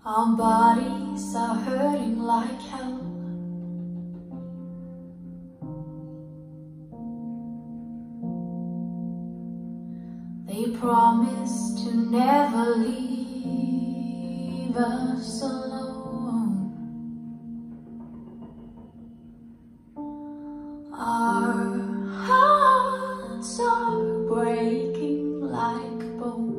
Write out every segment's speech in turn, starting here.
Our bodies are hurting like hell. They promise to never leave us alone. Our hearts are breaking like bones.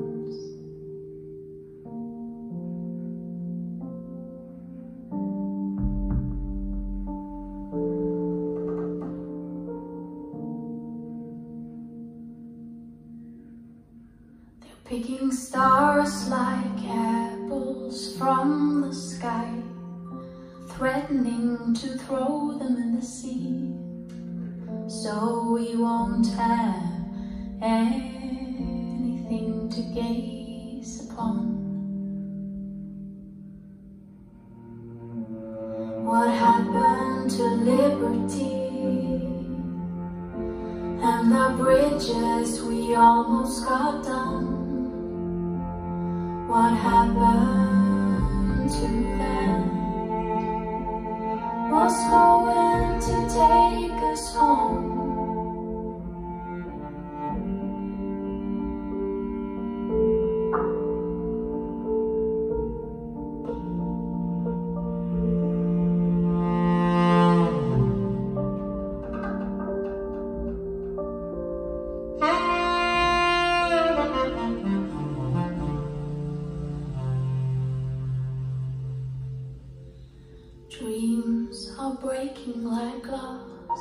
Picking stars like apples from the sky, threatening to throw them in the sea, so we won't have anything to gaze upon. What happened to liberty and the bridges we almost got done? What happened to that? What's going to take us home? Dreams are breaking like glass.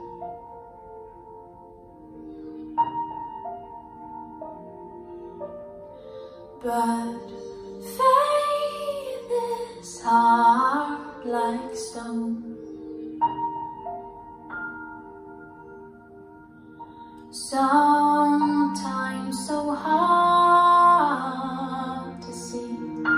But faith is hard like stone. Sometimes so hard to see.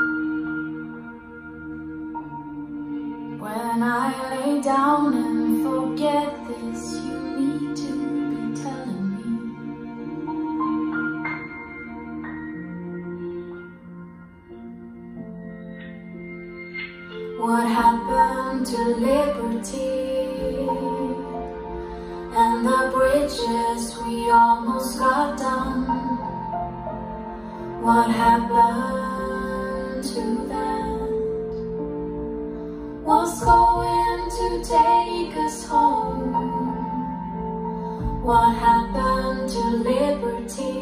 When I lay down and forget this, you need to be telling me. What happened to liberty and the bridges we almost got done? What happened to that? What's going to take us home? What happened to liberty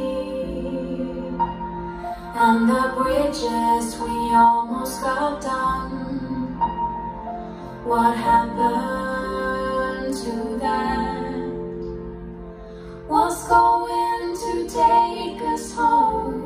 and the bridges we almost got done? What happened to that? What's going to take us home?